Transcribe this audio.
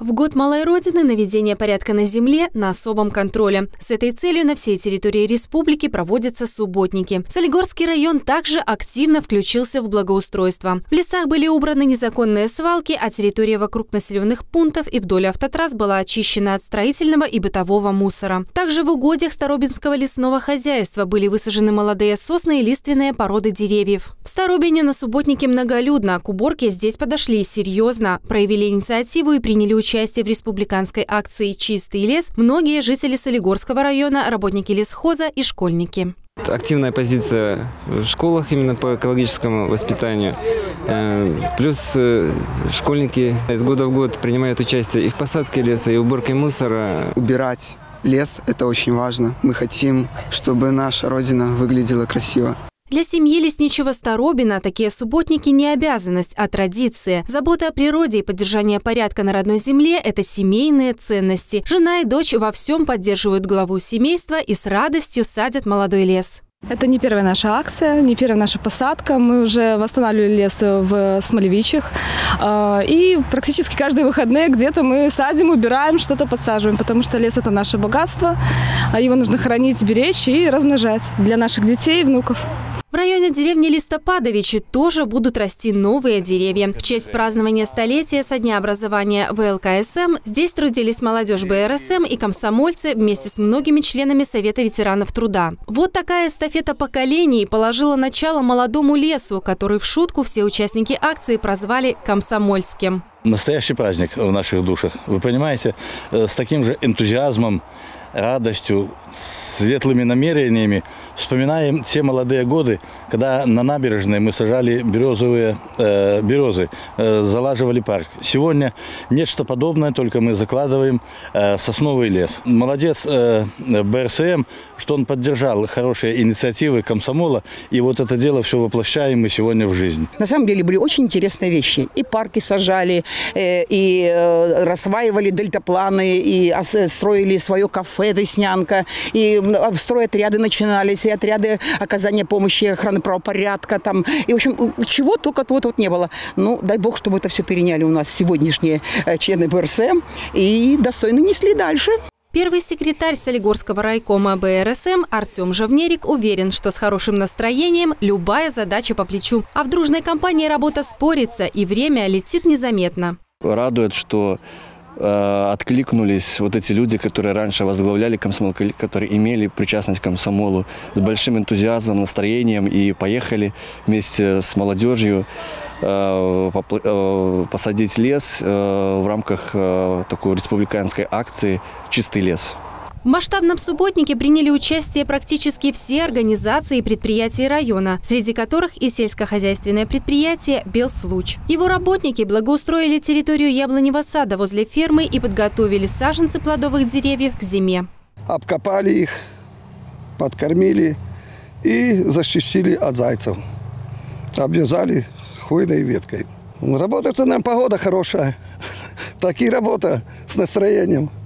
В год Малой Родины наведение порядка на земле на особом контроле. С этой целью на всей территории республики проводятся субботники. Солигорский район также активно включился в благоустройство. В лесах были убраны незаконные свалки, а территория вокруг населенных пунктов и вдоль автотрасс была очищена от строительного и бытового мусора. Также в угодьях Старобинского лесного хозяйства были высажены молодые сосны и лиственные породы деревьев. В Старобине на субботнике многолюдно. К уборке здесь подошли серьезно, проявили инициативу и приняли участие в республиканской акции «Чистый лес» многие жители Солигорского района, работники лесхоза и школьники. Активная позиция в школах именно по экологическому воспитанию. Плюс школьники из года в год принимают участие и в посадке леса, и в уборке мусора. Убирать лес – это очень важно. Мы хотим, чтобы наша Родина выглядела красиво. Для семьи лесничего Старобина такие субботники не обязанность, а традиция. Забота о природе и поддержание порядка на родной земле – это семейные ценности. Жена и дочь во всем поддерживают главу семейства и с радостью садят молодой лес. Это не первая наша акция, не первая наша посадка. Мы уже восстанавливали лес в Смолевичах. И практически каждые выходные где-то мы садим, убираем, что-то подсаживаем. Потому что лес – это наше богатство. Его нужно хранить, беречь и размножать для наших детей и внуков. В районе деревни Листопадовичи тоже будут расти новые деревья. В честь празднования столетия со дня образования ВЛКСМ здесь трудились молодежь БРСМ и комсомольцы вместе с многими членами Совета ветеранов труда. Вот такая эстафета поколений положила начало молодому лесу, который в шутку все участники акции прозвали «комсомольским». Настоящий праздник в наших душах. Вы понимаете, с таким же энтузиазмом, радостью, светлыми намерениями вспоминаем те молодые годы, когда на набережной мы сажали березы, залаживали парк. Сегодня нечто подобное, только мы закладываем сосновый лес. Молодец БРСМ, что он поддержал хорошие инициативы комсомола, и вот это дело все воплощаем мы сегодня в жизнь. На самом деле были очень интересные вещи. И парки сажали, и рассваивали дельтапланы, и строили свое кафе «Веснянка», и стройотряды начинались, и отряды оказания помощи, охраны правопорядка, там, и, в общем, чего только вот не было. Ну, дай бог, чтобы это все переняли у нас сегодняшние члены БРСМ и достойно несли дальше. Первый секретарь Солигорского райкома БРСМ Артем Жавнерик уверен, что с хорошим настроением любая задача по плечу. А в дружной компании работа спорится, и время летит незаметно. Радует, что откликнулись вот эти люди, которые раньше возглавляли комсомол, которые имели причастность к комсомолу, с большим энтузиазмом, настроением, и поехали вместе с молодежью посадить лес в рамках такой республиканской акции «Чистый лес». В масштабном субботнике приняли участие практически все организации и предприятия района, среди которых и сельскохозяйственное предприятие «Белслуч». Его работники благоустроили территорию яблоневого сада возле фермы и подготовили саженцы плодовых деревьев к зиме. Обкопали их, подкормили и защитили от зайцев. Обвязали хвойной веткой. Работает нам погода хорошая. Так и работа с настроением.